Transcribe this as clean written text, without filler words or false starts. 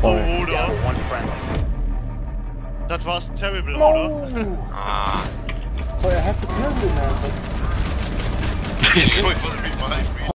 Sorry. Oder? One friendly. Das war's terrible, No! oder? Ah. So I had to kill you, man. But Ich komme von dem